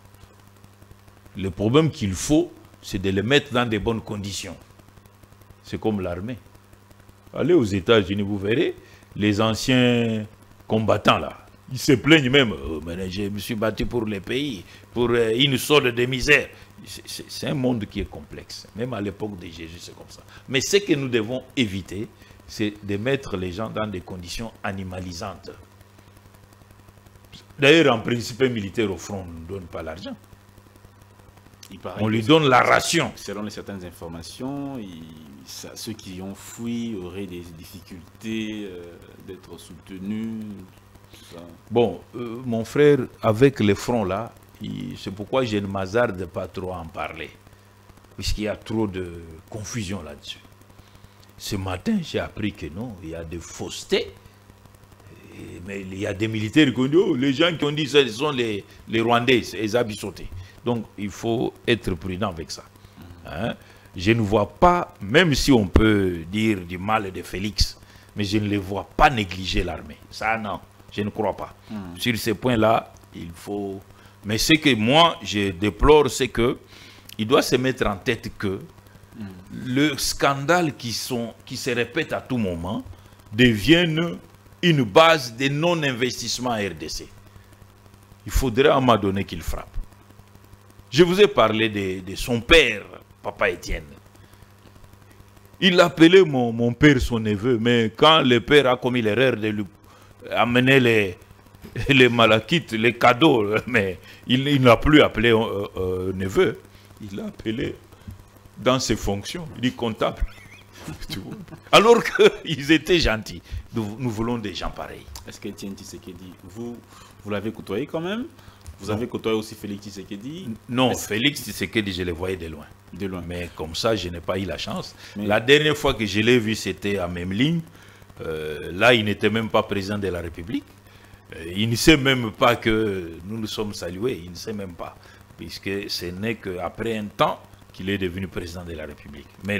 Le problème qu'il faut, c'est de les mettre dans de bonnes conditions. C'est comme l'armée. Allez aux États-Unis, vous verrez, les anciens combattants là, ils se plaignent même. Oh, mais je me suis battu pour le pays, pour une sorte de misère. C'est un monde qui est complexe. Même à l'époque de Jésus, c'est comme ça. Mais ce que nous devons éviter, c'est de mettre les gens dans des conditions animalisantes. D'ailleurs, en principe militaire, au front, on ne donne pas l'argent. On lui donne la ration. Selon certaines informations, ceux qui ont fui auraient des difficultés d'être soutenus. Ça. Bon, mon frère, avec les fronts là, c'est pourquoi je ne m'hasarde pas trop à en parler. Puisqu'il y a trop de confusion là-dessus. Ce matin, j'ai appris que non, il y a des faussetés. Mais il y a des militaires qui ont dit, oh, les gens qui ont dit ça, ce sont les Rwandais, les Abissotés. Donc, il faut être prudent avec ça. Hein? Je ne vois pas, même si on peut dire du mal de Félix, mais je ne les vois pas négliger l'armée. Ça, non, je ne crois pas. Sur ces points-là, il faut... Mais ce que moi, je déplore, c'est que il doit se mettre en tête que le scandale qui se répète à tout moment devienne une base de non-investissement à RDC. Il faudrait à un moment donné qu'il frappe. Je vous ai parlé de son père, Papa Étienne. Il appelait mon père son neveu, mais quand le père a commis l'erreur de lui amener les malachites, les cadeaux, mais il n'a plus appelé neveu. Il l'a appelé dans ses fonctions, il dit comptable. Alors qu'ils étaient gentils. Nous voulons des gens pareils. Est-ce qu'Étienne Tshisekedi, vous l'avez côtoyé quand même? Vous avez côtoyé aussi Félix Tshisekedi? Non, Félix Tshisekedi, je le voyais de loin. De loin. Mais comme ça, je n'ai pas eu la chance. Mais... La dernière fois que je l'ai vu, c'était à Memling. Là, il n'était même pas président de la République. Il ne sait même pas que nous nous sommes salués. Il ne sait même pas. Puisque ce n'est qu'après un temps qu'il est devenu président de la République. Mais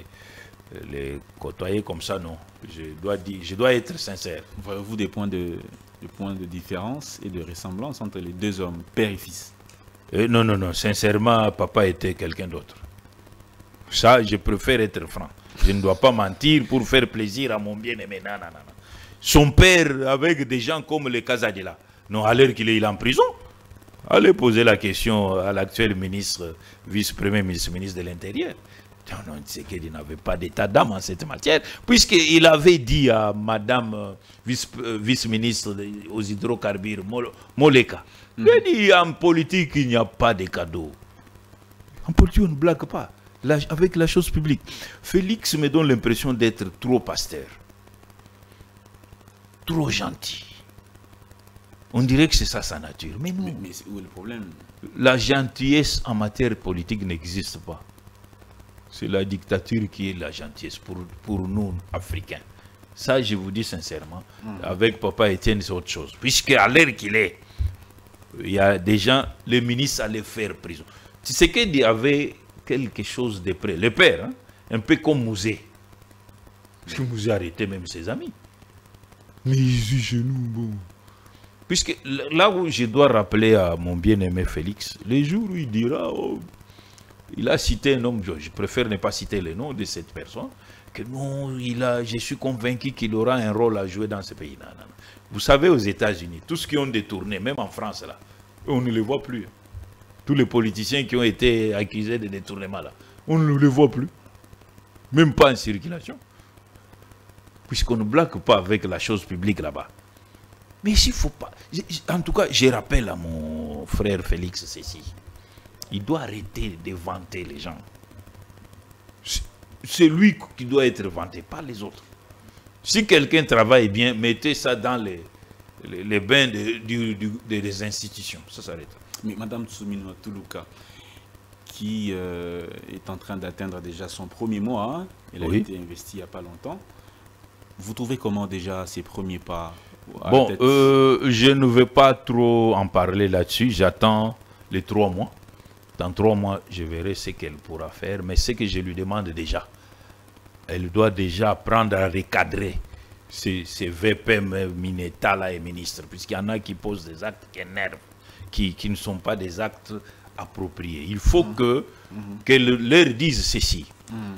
les côtoyer comme ça, non. Je dois être sincère. Voyez-vous des points de différence et de ressemblance entre les deux hommes, père et fils? Non. Sincèrement, papa était quelqu'un d'autre. Ça, je préfère être franc. Je ne dois pas mentir pour faire plaisir à mon bien-aimé. Non. Son père, avec des gens comme les Kazadela, non, à l'heure qu'il est en prison, allez poser la question à l'actuel ministre, vice-premier ministre de l'Intérieur. Non, Tshisekedi n'avait pas d'état d'âme en cette matière, puisqu'il avait dit à madame vice-ministre aux hydrocarbures, Moleka, il a dit en politique, il n'y a pas de cadeau. En politique, on ne blague pas. Avec la chose publique. Félix me donne l'impression d'être trop pasteur. Trop gentil. On dirait que c'est ça sa nature. Mais non. Mais où est le problème? La gentillesse en matière politique n'existe pas. C'est la dictature qui est la gentillesse pour nous, Africains. Ça, je vous dis sincèrement, avec Papa Étienne, c'est autre chose. Puisque à l'heure qu'il est, il y a des gens, les ministres allaient faire prison. Tshisekedi avait quelque chose de près. Le père, hein, un peu comme Mouzé. Parce que Mouzé arrêtait même ses amis. Mais ici, chez nous, bon. Puisque là où je dois rappeler à mon bien-aimé Félix, les jours où il dira, oh, il a cité un homme, je préfère ne pas citer le nom de cette personne, que non, je suis convaincu qu'il aura un rôle à jouer dans ce pays. Non. Vous savez, aux États-Unis, tous ceux qui ont détourné, même en France, là, on ne les voit plus. Tous les politiciens qui ont été accusés de détournement, là, on ne les voit plus. Même pas en circulation. puisqu'on ne blague pas avec la chose publique là-bas. Mais ici, il ne faut pas... En tout cas, je rappelle à mon frère Félix ceci. Il doit arrêter de vanter les gens. C'est lui qui doit être vanté, pas les autres. Si quelqu'un travaille bien, mettez ça dans les bains des institutions. Ça s'arrête. Mais Mme Tsoumino Toulouka, qui est en train d'atteindre déjà son premier mois, hein, elle a été investie il n'y a pas longtemps. Vous trouvez comment déjà ses premiers pas? Bon, je ne vais pas trop en parler là-dessus. J'attends les 3 mois. Dans 3 mois, je verrai ce qu'elle pourra faire. Mais ce que je lui demande déjà, elle doit déjà apprendre à recadrer ces VPM, Mineta là, et ministres. Puisqu'il y en a qui posent des actes qui énervent, qui ne sont pas des actes appropriés. Il faut qu'elle leur dise ceci.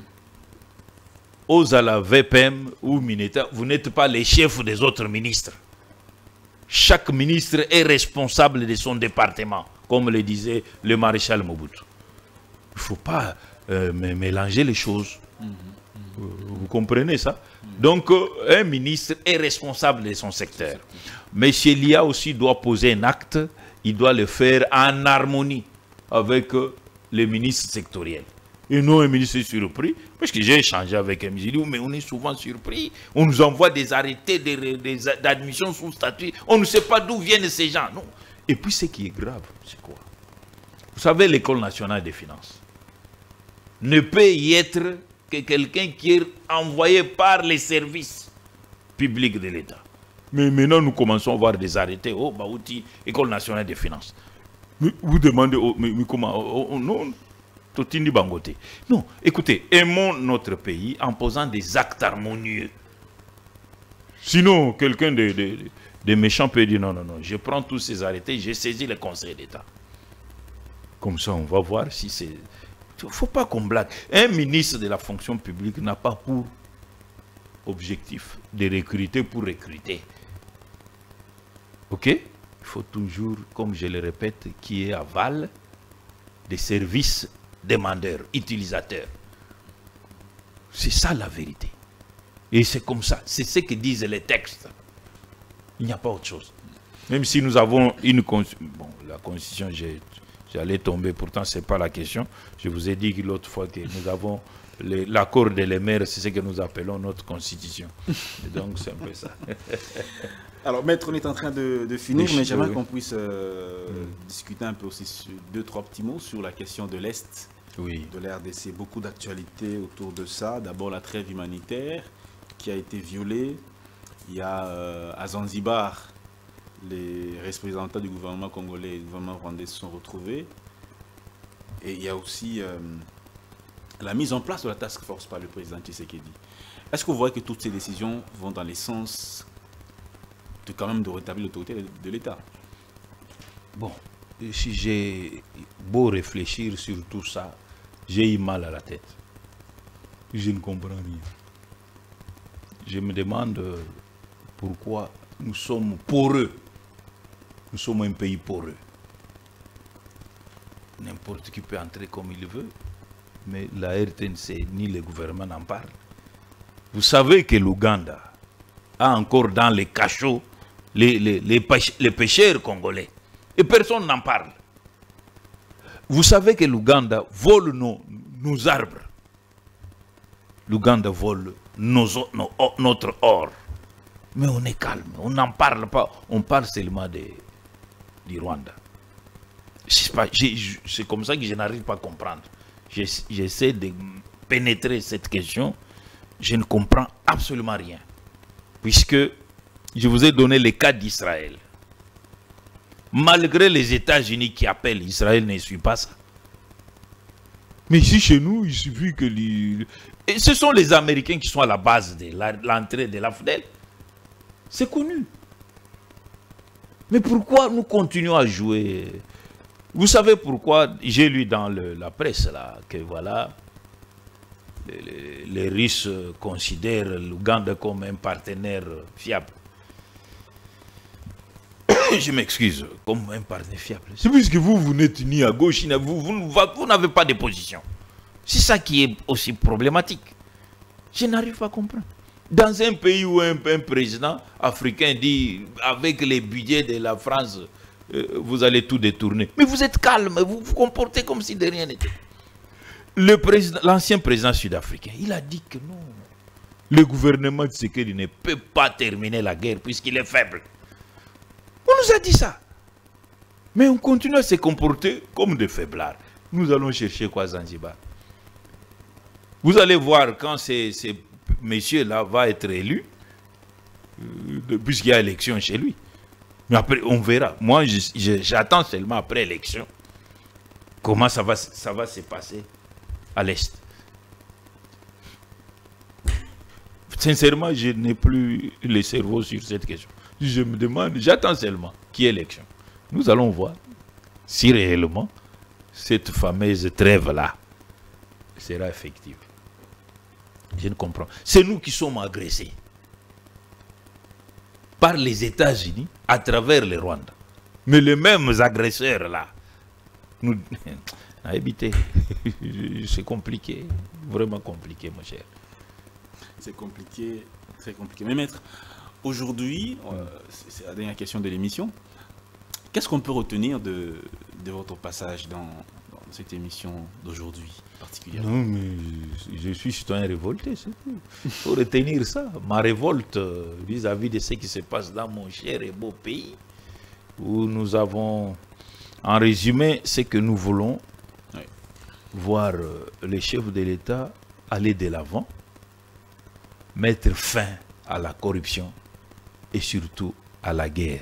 Aux à la VPM ou Mineta, vous n'êtes pas les chefs des autres ministres. Chaque ministre est responsable de son département, comme le disait le maréchal Mobutu. Il ne faut pas mélanger les choses. Vous comprenez ça? Donc, un ministre est responsable de son secteur. Mais Chélia aussi doit poser un acte, il doit le faire en harmonie avec les ministres sectoriels. Et non un ministre surpris, parce que j'ai échangé avec un ministre, mais on est souvent surpris. On nous envoie des arrêtés d'admission sous statut. On ne sait pas d'où viennent ces gens. Non. Et puis ce qui est grave, c'est quoi? Vous savez, l'École nationale des finances ne peut y être que quelqu'un qui est envoyé par les services publics de l'État. Mais maintenant, nous commençons à voir des arrêtés. Oh, Baouti, École nationale des finances. Mais vous demandez, mais comment? Non. Non, écoutez, aimons notre pays en posant des actes harmonieux. Sinon, quelqu'un de méchant peut dire non, je prends tous ces arrêtés, j'ai saisi le Conseil d'État. Comme ça, on va voir si c'est... Il ne faut pas qu'on blague. Un ministre de la fonction publique n'a pas pour objectif de recruter pour recruter. Ok? Il faut toujours, comme je le répète, qu'il y ait aval des services demandeurs, utilisateurs. C'est ça la vérité. Et c'est comme ça. C'est ce que disent les textes. Il n'y a pas autre chose. Même si nous avons une constitution... Bon, la constitution, j'allais tomber, pourtant ce n'est pas la question. Je vous ai dit l'autre fois que nous avons l'accord des maires, c'est ce que nous appelons notre constitution. Et donc c'est un peu ça. Alors maître, on est en train de finir, mais j'aimerais qu'on puisse discuter un peu aussi sur 2-3 petits mots sur la question de l'Est, de l'RDC. Beaucoup d'actualités autour de ça. D'abord la trêve humanitaire qui a été violée. Il y a à Zanzibar, les représentants du gouvernement congolais et du gouvernement rwandais se sont retrouvés. Et il y a aussi la mise en place de la task force par le président Tshisekedi. Est-ce que vous voyez que toutes ces décisions vont dans les sens de quand même de rétablir l'autorité de l'État? Bon, si j'ai beau réfléchir sur tout ça, j'ai eu mal à la tête. Je ne comprends rien. Je me demande pourquoi nous sommes poreux. Nous sommes un pays poreux. N'importe qui peut entrer comme il veut, mais la RTNC ni le gouvernement n'en parle. Vous savez que l'Ouganda a encore dans les cachots les pêcheurs congolais. Et personne n'en parle. Vous savez que l'Ouganda vole nos arbres. L'Ouganda vole notre or. Mais on est calme, on n'en parle pas. On parle seulement du Rwanda. C'est comme ça que je n'arrive pas à comprendre. J'essaie de pénétrer cette question. Je ne comprends absolument rien. Puisque je vous ai donné le cas d'Israël. Malgré les États-Unis qui appellent, Israël ne suit pas ça. Mais ici, chez nous, il suffit que... Et ce sont les Américains qui sont à la base de l'entrée de l'AFDEL. C'est connu. Mais pourquoi nous continuons à jouer? Vous savez pourquoi? J'ai lu dans la presse là, que voilà, les Russes considèrent l'Ouganda comme un partenaire fiable. Je m'excuse, comme un partenaire fiable. C'est puisque vous n'êtes ni à gauche, ni à vous n'avez pas de position. C'est ça qui est aussi problématique. Je n'arrive pas à comprendre. Dans un pays où un président africain dit, avec les budgets de la France, vous allez tout détourner. Mais vous êtes calme, vous vous comportez comme si de rien n'était. L'ancien président sud-africain, il a dit que non. Le gouvernement de Tshisekedi ne peut pas terminer la guerre puisqu'il est faible. On nous a dit ça. Mais on continue à se comporter comme des faiblards. Nous allons chercher quoi, Zanzibar? Vous allez voir quand ces messieurs-là vont être élus, puisqu'il y a élection chez lui. Mais après, on verra. Moi, j'attends seulement après élection comment ça va se passer à l'Est. Sincèrement, je n'ai plus le cerveau sur cette question. Je me demande, j'attends seulement qu'il y ait élection. Nous allons voir si réellement cette fameuse trêve-là sera effective. Je ne comprends. C'est nous qui sommes agressés par les États-Unis à travers le Rwanda. Mais les mêmes agresseurs-là, nous... à éviter. C'est compliqué, vraiment compliqué, mon cher. C'est compliqué, très compliqué. Mais maître, aujourd'hui, c'est la dernière question de l'émission. Qu'est-ce qu'on peut retenir de votre passage dans cette émission d'aujourd'hui particulièrement? Non, mais je suis citoyen révolté, c'est tout. Il faut retenir ça. Ma révolte vis-à-vis de ce qui se passe dans mon cher et beau pays, où nous avons, en résumé, ce que nous voulons, voir les chefs de l'État aller de l'avant, mettre fin à la corruption et surtout à la guerre.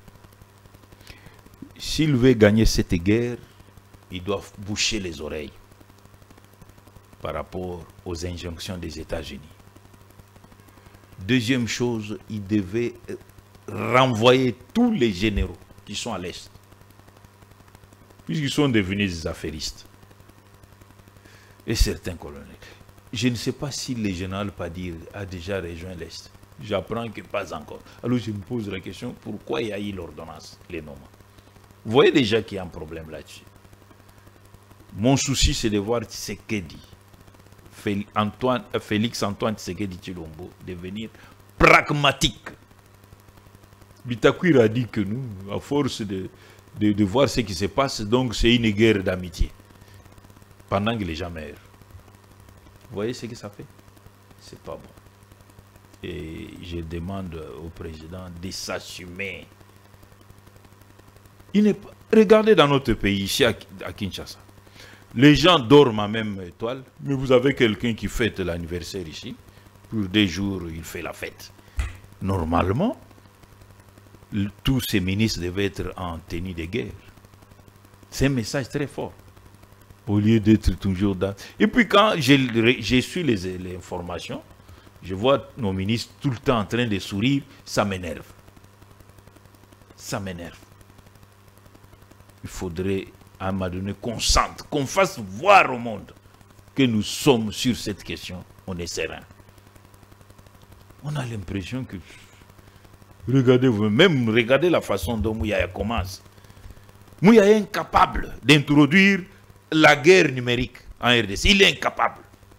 S'ils veulent gagner cette guerre, ils doivent boucher les oreilles par rapport aux injonctions des États-Unis. Deuxième chose, ils devaient renvoyer tous les généraux qui sont à l'Est, puisqu'ils sont devenus des affairistes, et certains colonels. Je ne sais pas si le général Padir a déjà rejoint l'Est. J'apprends que pas encore. Alors je me pose la question, pourquoi il y a eu l'ordonnance, les noms? Vous voyez déjà qu'il y a un problème là-dessus. Mon souci, c'est de voir Tshisekedi, Félix Antoine Tshisekedi Tshilombo, devenir pragmatique. Bitakwira a dit que nous, à force de voir ce qui se passe, donc c'est une guerre d'amitié. Pendant que les gens meurent. Vous voyez ce que ça fait? C'est pas bon. Et je demande au président de s'assumer. Regardez dans notre pays, ici à Kinshasa. Les gens dorment à même étoile, mais vous avez quelqu'un qui fête l'anniversaire ici. Pour des jours, il fait la fête. Normalement, tous ces ministres devaient être en tenue de guerre. C'est un message très fort. Au lieu d'être toujours dans... Et puis quand j'ai su les informations, je vois nos ministres tout le temps en train de sourire, ça m'énerve. Ça m'énerve. Il faudrait à un moment donné qu'on sente, qu'on fasse voir au monde que nous sommes sur cette question, on est serein. On a l'impression que... Regardez vous-même, regardez la façon dont Mouyaya commence. Mouyaya est incapable d'introduire la guerre numérique en RDC. Il est incapable.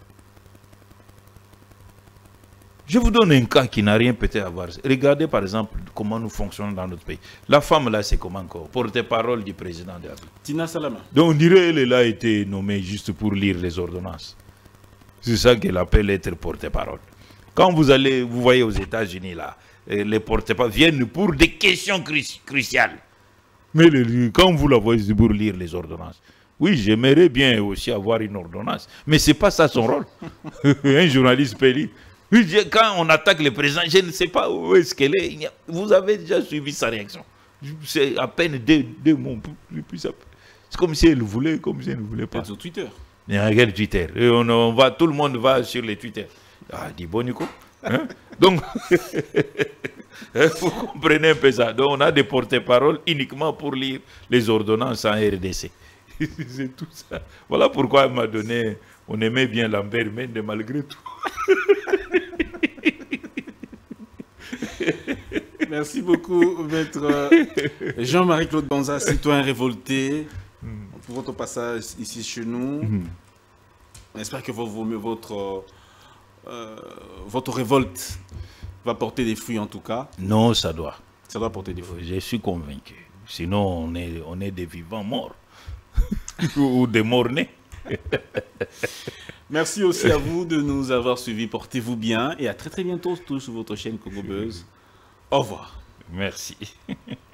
Je vous donne un cas qui n'a rien peut-être à voir. Regardez par exemple comment nous fonctionnons dans notre pays. La femme là, c'est comment encore? Porte-parole du président de la République. Tina Salama. Donc on dirait qu'elle a été nommée juste pour lire les ordonnances. C'est ça qu'elle appelle être porte-parole. Quand vous voyez aux États-Unis là, les porte-parole viennent pour des questions cruciales. Mais quand vous la voyez pour lire les ordonnances, oui, j'aimerais bien aussi avoir une ordonnance, mais ce n'est pas ça son rôle. Un journaliste peut lire. Quand on attaque le président, je ne sais pas où est-ce qu'elle est. Vous avez déjà suivi sa réaction. C'est à peine deux mots. C'est comme si elle voulait, comme si elle ne voulait pas. Sur Twitter. Il regarde Twitter. Et tout le monde va sur les Twitter. Ah, dit bon, Nico. Hein? Donc, vous comprenez un peu ça. Donc, on a des porte-paroles uniquement pour lire les ordonnances en RDC. C'est tout ça. Voilà pourquoi à un moment donné, on aimait bien Lambert Mende malgré tout. Merci beaucoup, maître Jean-Marie Claude Banza, citoyen révolté, pour votre passage ici chez nous. On espère que votre votre révolte va porter des fruits en tout cas. Non, ça doit. Ça doit porter des fruits. Je suis convaincu. Sinon, on est des vivants morts. Ou des morts-nés. Merci aussi à vous de nous avoir suivis. Portez-vous bien et à très bientôt tous sur votre chaîne Congo Buzz. Au revoir. Merci.